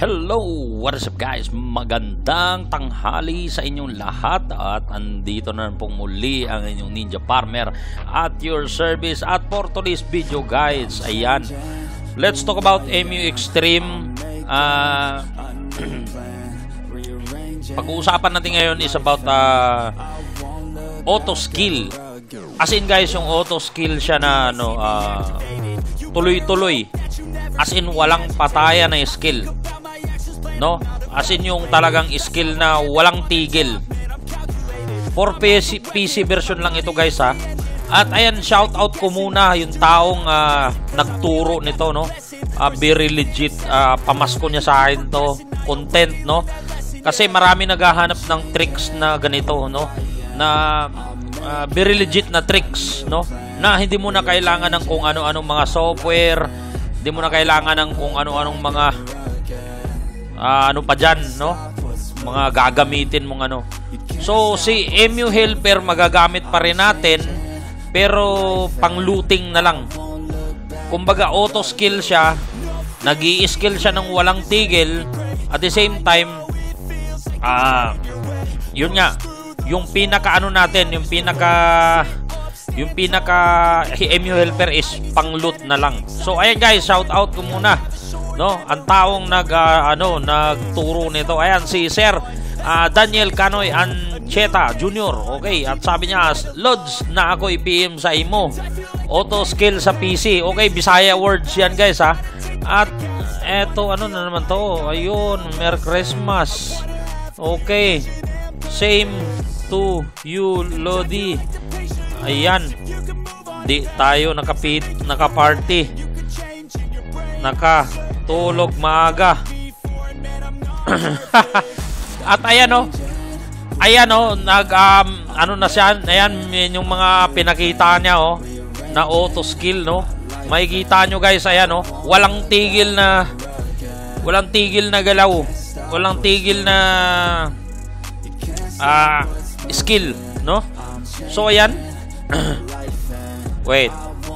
Hello! What is up guys? Magandang tanghali sa inyong lahat at andito na pong muli ang inyong Ninja Farmer at your service at for today's video guys. Ayan, let's talk about MU Extreme. Pag-uusapan natin ngayon is about auto skill. As in guys, yung auto skill siya na tuloy-tuloy. As in walang patayan na skill. No? As in yung talagang skill na walang tigil. For PC version lang ito guys ha. At ayan, shout out ko muna yung taong nagturo nito, no? Very legit, pamasko niya sa akin to content, no? Kasi marami naghahanap ng tricks na ganito, no? Na very legit na tricks, no? Na hindi mo na kailangan ng kung ano-anong mga software, hindi mo na kailangan ng kung ano-anong mga ano pa dyan, no? Mga gagamitin mong ano. So, si MU Helper magagamit pa rin natin, pero pang looting na lang. Kumbaga, auto skill siya, nag-i-skill siya ng walang tigil, at the same time, yun nga, yung pinaka ano natin, yung pinaka MU Helper is pang loot na lang. So, ayan guys, shout out ko muna, no, ang taong nagturo nito. Ayan, si Sir Daniel Canoy Ancheta Jr. Okay, at sabi niya, Lods na ako i-PM sa imo. Auto skill sa PC. Okay, Bisaya words yan guys ha. At eto, ano na naman to? Ayun, Merry Christmas. Okay, same to you, Lodi. Ayan, di tayo naka-party, nakatulog maaga. At ayan ano na siya. Ayan yung mga pinakita niya na auto skill, no. Makikita nyo guys, ayan walang tigil na galaw, walang tigil na skill, no. So ayan, wait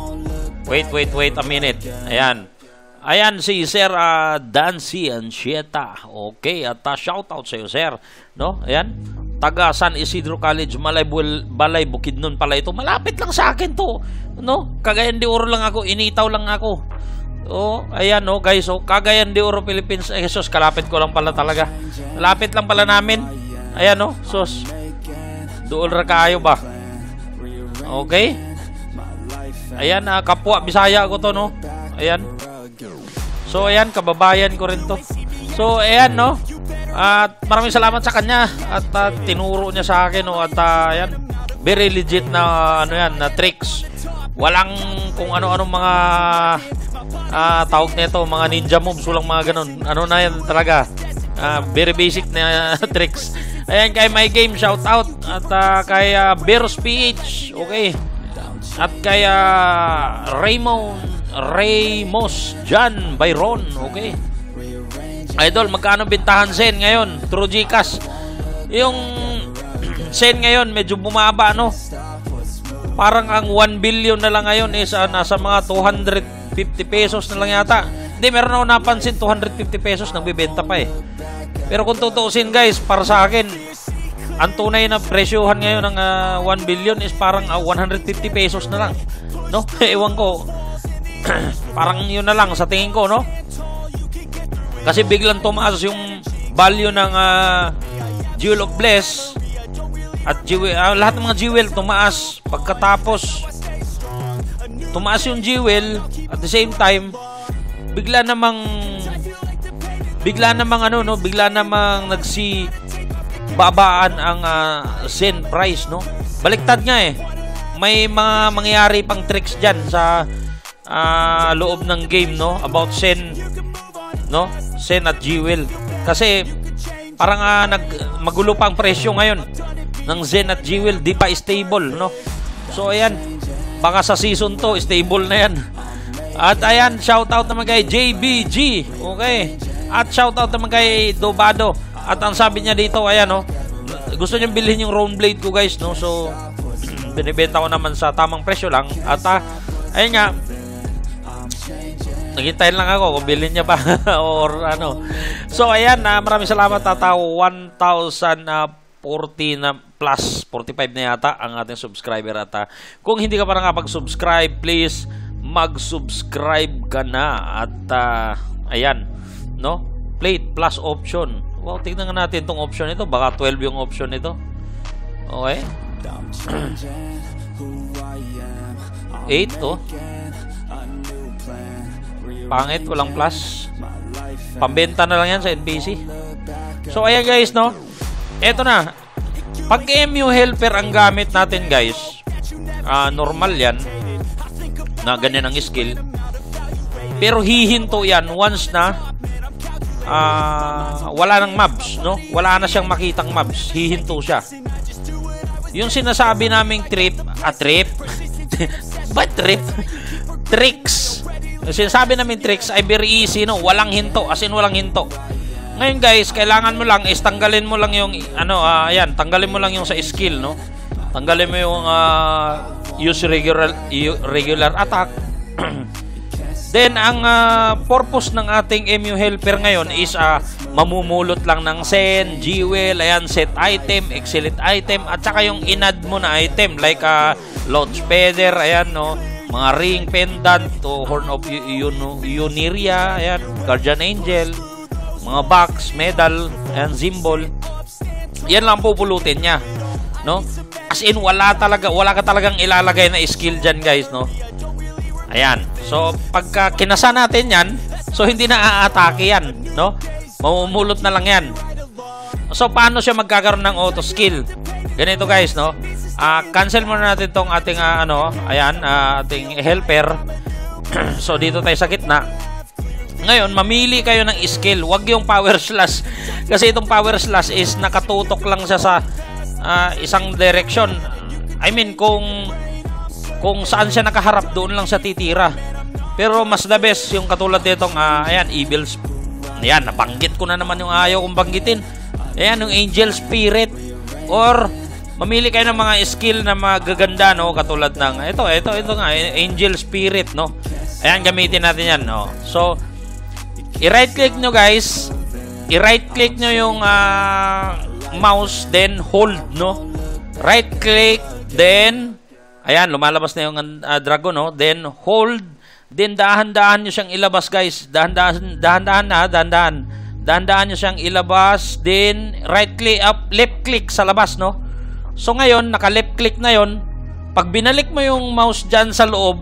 a minute. Ayan si Sir Dancy Anchieta. Okay, at shoutout sa iyo sir, no? Ayan, taga San Isidro College, Balay Bukidnon pala ito. Malapit lang sa akin to, no? Cagayan de Oro lang ako, initaw lang ako. Ayan guys, Cagayan de Oro, Philippines. Ay sus, kalapit ko lang pala talaga. Malapit lang pala namin. Ayan sus, doon ra kayo ba? Okay. Ayan, kapwa Bisaya ko to, no? Ayan. So, ayan, kababayan ko rin to. So, ayan, no? At maraming salamat sa kanya. At tinuro niya sa akin, no? At ayan, very legit na, na tricks. Walang kung ano-anong mga tawag nito, mga ninja moves, walang mga ganun. Ano na yan talaga? Very basic na tricks. Ayan, kay My Game, shout out. At kay Beros PH, okay. At kay Ramos Jan Byron, okay. Idol, magkano bintahan Zen ngayon? True Gcash. Yung Zen ngayon medyo bumaba, no? Parang ang 1 billion na lang ngayon is nasa mga 250 pesos na lang yata. Hindi, meron ako napansin 250 pesos nagbebenta pa eh. Pero kung tutuusin guys, para sa akin, ang tunay na presyohan ngayon ng 1 billion is parang 150 pesos na lang, no? Ewan ko. Parang yun na lang sa tingin ko, no? Kasi biglang tumaas yung value ng Jewel of Bless at lahat ng mga jewel tumaas. Pagkatapos tumaas yung jewel, at the same time bigla namang babaan ang Zen price, no? Baliktad nga eh. May mga mangyayari pang tricks dyan sa loob ng game, no? About Zen, no? Zen at Jewel. Kasi parang magulo pa ang presyo ngayon ng Zen at Jewel, di pa stable, no? So ayan, baka sa season to stable na yan. At ayan, shoutout naman kay JBG, okay. At shoutout naman kay Dobado. At ang sabi niya dito, ayan, gusto niyang bilhin yung round blade ko guys, no? So binibenta ko naman sa tamang presyo lang. At ayun nga, Naghintay lang ako kung bilhin niya ba or ano. So ayan, maraming salamat Tata. 1,040 na plus 45 na yata ang ating subscriber at kung hindi ka pa nakapag-subscribe, please mag-subscribe ka na at ayan, no? Plate plus option. Wow, tingnan nga natin tong option ito. Baka 12 yung option ito. Okay. 8 to. Pangit, walang plus. Pambenta na lang yan sa NPC. So ayan guys, no? Eto na. Pag MU helper ang gamit natin guys, normal yan na ganyan ang skill. Pero hihinto yan once na wala nang mobs, no? Wala na siyang makitang mobs. Hihinto siya. Yung sinasabi naming trip. Ba't trip? Tricks. Yung sinasabi namin tricks ay very easy, no? Walang hinto. As in, walang hinto. Ngayon guys, kailangan mo lang is tanggalin mo lang yung ayan, tanggalin mo lang yung sa skill, no? Tanggalin mo yung use regular attack. Then ang purpose ng ating MU helper ngayon is mamumulot lang ng Sen, Jewel, ayan, set item, excellent item, at saka yung inad mo na item like launch feather, ayan, no? Mga ring, pendant, to horn of Uniria, ayan, guardian angel, mga box, medal, ayan, symbol. Yan lang pupulutin niya, no? As in, wala ka talagang ilalagay na skill dyan guys, no? Ayan. So, pagka kinasa natin yan, so hindi na aatake yan, no? Mamumulot na lang yan. So, paano siya magkakaroon ng auto skill? Ganito guys, no? Cancel muna natin tong ating, ayan, ating helper. So, dito tayo sa gitna. Ngayon, mamili kayo ng skill. Huwag yung power slash. Kasi itong power slash is nakatutok lang siya sa isang direction. I mean, kung saan siya nakaharap, doon lang siya titira. Pero mas the best yung katulad nitong ayan, evil. Ayan, nabanggit ko na naman yung ayaw kong banggitin. Ayan, yung angel spirit. Or mamili kayo ng mga skill na magaganda, no? Katulad ng ito nga, angel spirit, no? Ayan, gamitin natin yan, no? So, i-right click nyo guys. I-right click nyo yung mouse, then hold, no? Right click, then ayan, lumalabas na yung dragon, no? Then hold, then dahan-dahan nyo siyang ilabas guys. Dahan-dahan nyo siyang ilabas, then right click up, left click sa labas, no? So ngayon, naka-left click na yon. Pag binalik mo yung mouse dyan sa loob,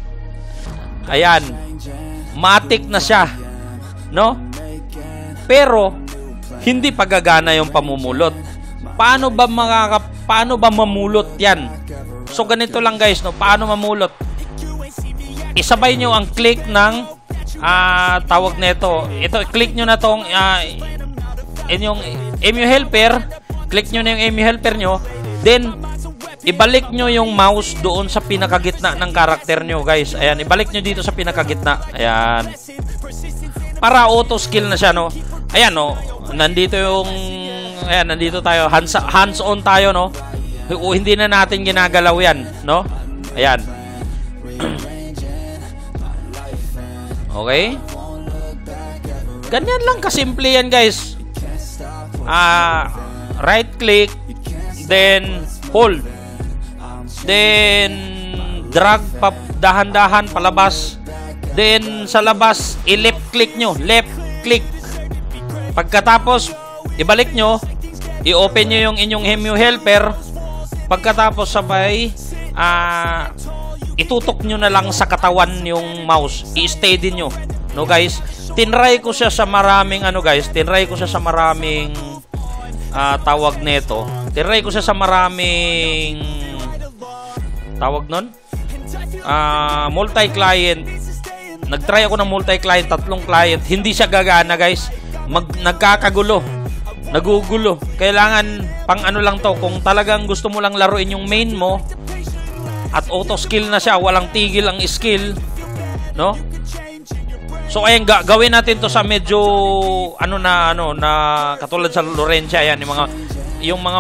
ayan, matik na siya, no? Pero hindi pa gagana yung pamumulot. Paano ba mamulot yan? So ganito lang guys, no? Paano mamulot? Isabay nyo ang click ng tawag nito. Ito, click nyo na tong yung MU helper. Click nyo na yung MU helper nyo. Then ibalik nyo yung mouse doon sa pinakagitna ng karakter nyo guys. Ayan, ibalik nyo dito sa pinakagitna. Ayan. Para auto skill na siya, no? Ayan, no? Nandito yung ayan, nandito tayo. Hands on tayo, no? Hindi na natin ginagalaw yan, no? Ayan. Okay? Ganyan lang kasimple yan, guys. Right click, then hold. Then drag pa dahan-dahan palabas. Then sa labas, i-left click nyo. Left click. Pagkatapos, ibalik nyo. I-open nyo yung inyong MU helper. Pagkatapos sabay itutok nyo na lang sa katawan yung mouse. I-steady nyo. No guys? Tinry ko siya sa maraming guys. Tinry ko siya sa maraming tawag nito. Tinry ko siya sa maraming tawag nun? Multi-client. Nag-try ako ng multi-client, 3 client. Hindi siya gagana guys. Nagkakagulo. Nagugulo. Kailangan pang lang to. Kung talagang gusto mo lang laruin yung main mo at auto skill na siya, walang tigil ang skill, no? So ayan, gawin natin to sa medyo na katulad sa Lorencia. Ayan, yung mga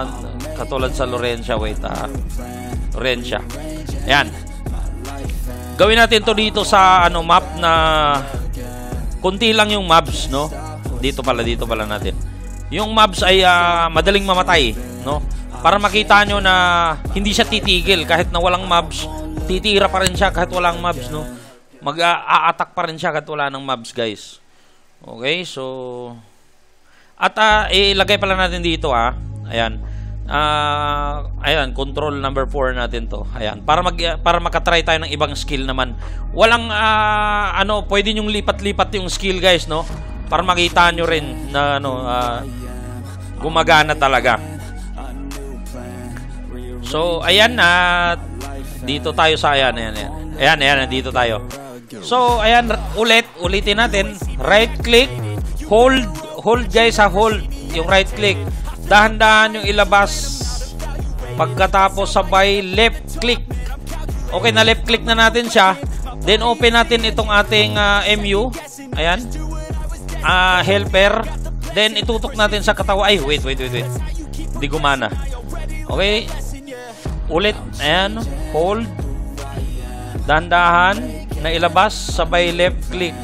katulad sa Lorencia. Wait, Lorencia. Ayan. Gawin natin to dito sa ano map na konti lang yung mobs, no? Dito pala natin. Yung mobs ay madaling mamatay, no? Para makita nyo na hindi siya titigil kahit na walang mobs, titira pa rin siya kahit walang mobs, no? Mag-a-attack pa rin siya kahit wala ng mobs, guys. Okay, so at ilagay pala natin dito, ayan. Ayan, control number 4 natin to. Ayan, para makatry tayo ng ibang skill naman. Walang ano, pwede nyong lipat-lipat yung skill, guys, no? Para makita nyo rin na ano, gumagana talaga. So, ayan na dito tayo sa ayan, dito tayo. So, ayan, ulitin natin. Right click, hold guys, hold yung right click. Dahan-dahan yung ilabas. Pagkatapos sabay left click. Okay, na left click na natin siya. Then open natin itong ating MU. Ayan. Helper. Then itutok natin sa katawan. Ay, wait. Hindi gumana. Okay. Ulit. Ayan. Hold. Dahan-dahan na ilabas sabay left click.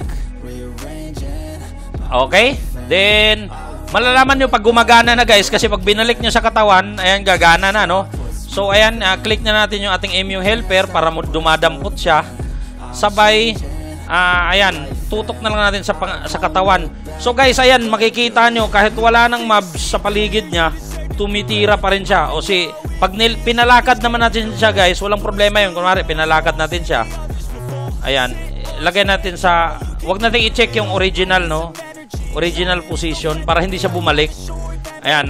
Okay. Then malalaman nyo pag gumagana na, guys, kasi pag binalik nyo sa katawan, ayan, gagana na, no? So, ayan, click na natin yung ating MU helper para dumadampot siya. Sabay, ayan, tutok na lang natin sa katawan. So, guys, ayan, makikita nyo, kahit wala ng mobs sa paligid niya, tumitira pa rin siya. O pag pinalakad naman natin siya, guys, walang problema yun. Kunwari, pinalakad natin siya. Ayan, lagay natin wag natin i-check yung original, no? Original position para hindi siya bumalik. Ayan,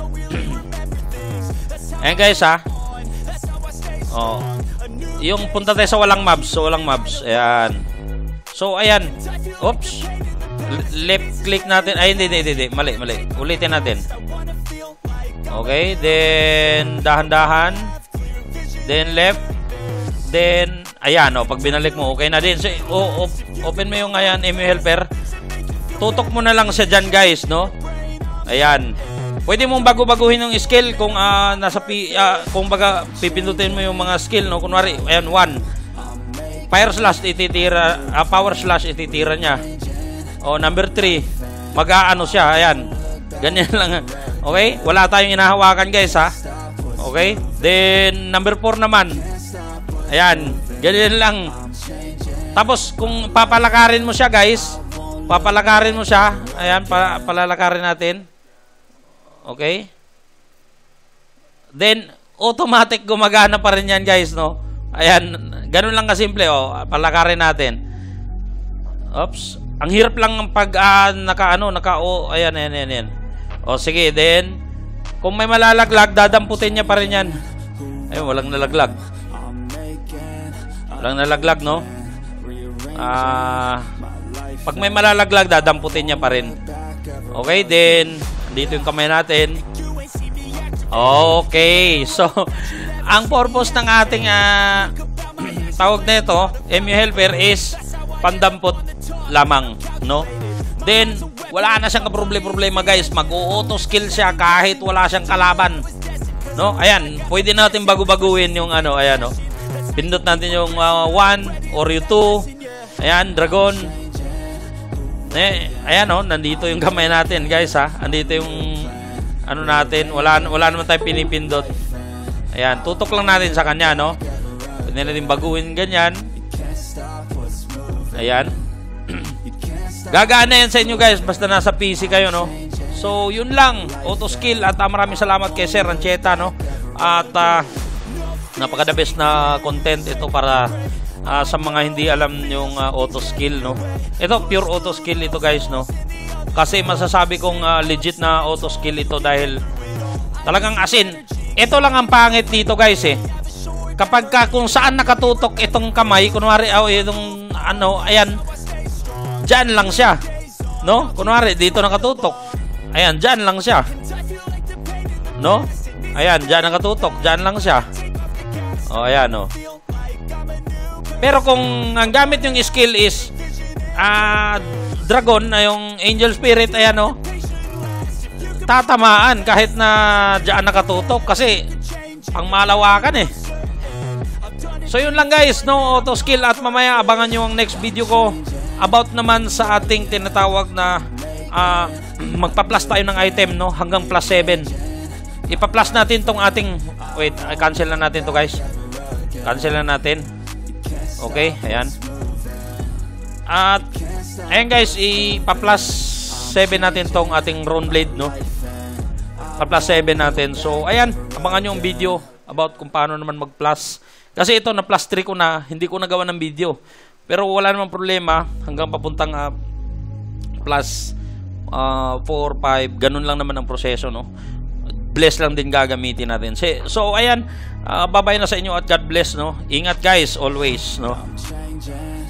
ayan, guys, yung punta tayo sa walang mobs. Ayan. So, ayan. Oops. Left click natin. Ay, hindi. Mali. Ulitin natin. Okay, then dahan-dahan. Then left. Then, ayan, pag binalik mo, okay na din. So, open mo yung, ayan, MU helper. Tutok mo na lang siya dyan, guys, no? Ayan. Pwede mong bago-baguhin yung skill kung kung baga pipindutin mo yung mga skill, no? Kunwari, ayan, 1. Fire slash ititira, power slash ititira niya. O, number 3. Mag-aano siya, ayan. Ganyan lang. Okay? Wala tayong inahawakan, guys, Okay? Then, number 4 naman. Ayan. Ganyan lang. Tapos, kung papalakarin mo siya, guys, ayan, palalakarin natin. Okay? Then, automatic gumagana pa rin yan, guys, no? Ayan, ganun lang kasimple, palakarin natin. Oops. Ang hirap lang pag ayan. O, sige, then, kung may malalaglag, dadamputin niya pa rin yan. Ayun, walang nalaglag. No? Pag may malalaglag, dadamputin niya pa rin. Okay, then dito yung kamay natin. Okay, so ang purpose ng ating tawag na ito, MU helper, is pandampot lamang, no? Then wala na siyang problema, guys. Mag-auto skill siya kahit wala siyang kalaban, no? Ayan, pwede natin bago-baguhin yung ayan, no? Pindot natin yung 1 or yung 2. Ayan, dragon. Ayan, nandito yung kamay natin, guys, Andito yung natin. Wala naman tayong pinipindot. Ayan, tutok lang natin sa kanya, no? Pwede natin baguhin ganyan. Ayan. Gagana yan sa inyo, guys, basta nasa PC kayo, no? So, yun lang, auto skill. At maraming salamat kay Sir Rancheta, no? At napaka the best na content ito para sa mga hindi alam yung auto skill, no? Ito pure auto skill ito, guys, no? Kasi masasabi kong legit na auto skill ito dahil talagang ito lang ang pangit dito, guys, kapag kung saan nakatutok itong kamay, kunwari itong ayan, dyan lang siya, no? Kunwari dito nakatutok, ayan, dyan lang siya, no? Ayan, dyan nakatutok, dyan lang siya. Ayan, no? Pero kung ang gamit yung skill is dragon, yung angel spirit, ayan, no? Tatamaan kahit na diyan nakatutok kasi pang malawakan, So yun lang guys, no, auto skill, at mamaya abangan nyo ang next video ko about naman sa ating tinatawag na magpa-plus tayo ng item, no, hanggang plus 7. Ipa-plus natin tong ating, wait, cancel na natin to guys. Cancel na natin. Okay, ayan. At ayan guys, ipa-plus 7 natin tong ating Rune Blade, no. Pa-plus 7 natin. So ayan, abangan nyo ang video about kung paano naman mag-plus. Kasi ito, na plus 3 ko na, hindi ko nagawa ng video. Pero wala namang problema, hanggang papuntang plus 4, 5, ganun lang naman ang proseso, no. Bless lang din gagamitin natin. So ayan, bye-bye na sa inyo at God bless, no. Ingat guys, always, no.